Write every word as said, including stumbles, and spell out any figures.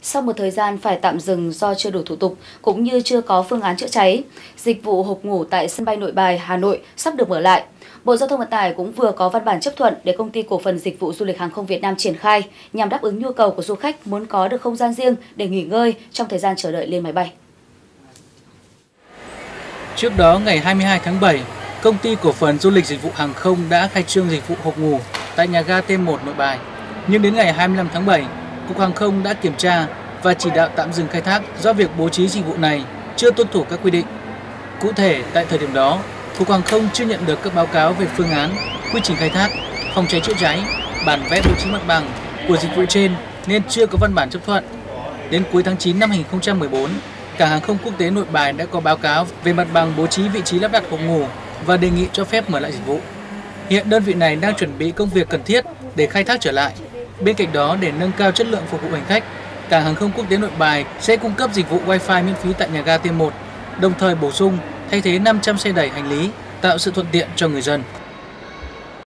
Sau một thời gian phải tạm dừng do chưa đủ thủ tục cũng như chưa có phương án chữa cháy, dịch vụ hộp ngủ tại sân bay Nội Bài, Hà Nội sắp được mở lại. Bộ Giao thông Vận tải cũng vừa có văn bản chấp thuận để Công ty Cổ phần Dịch vụ Du lịch Hàng không Việt Nam triển khai nhằm đáp ứng nhu cầu của du khách muốn có được không gian riêng để nghỉ ngơi trong thời gian chờ đợi lên máy bay. Trước đó, ngày hai mươi hai tháng bảy, Công ty Cổ phần Du lịch Dịch vụ Hàng không đã khai trương dịch vụ hộp ngủ tại nhà ga T một Nội Bài. Nhưng đến ngày hai mươi lăm tháng bảy, Cục Hàng không đã kiểm tra và chỉ đạo tạm dừng khai thác do việc bố trí dịch vụ này chưa tuân thủ các quy định. Cụ thể, tại thời điểm đó, Cục Hàng không chưa nhận được các báo cáo về phương án, quy trình khai thác, phòng cháy chữa cháy, bản vẽ bố trí mặt bằng của dịch vụ trên nên chưa có văn bản chấp thuận. Đến cuối tháng chín năm hai nghìn không trăm mười bốn, Cảng hàng không quốc tế Nội Bài đã có báo cáo về mặt bằng bố trí vị trí lắp đặt hộp ngủ và đề nghị cho phép mở lại dịch vụ. Hiện đơn vị này đang chuẩn bị công việc cần thiết để khai thác trở lại. Bên cạnh đó, để nâng cao chất lượng phục vụ hành khách, Cảng hàng không quốc tế Nội Bài sẽ cung cấp dịch vụ Wi-Fi miễn phí tại nhà ga T một, đồng thời bổ sung thay thế năm trăm xe đẩy hành lý, tạo sự thuận tiện cho người dân.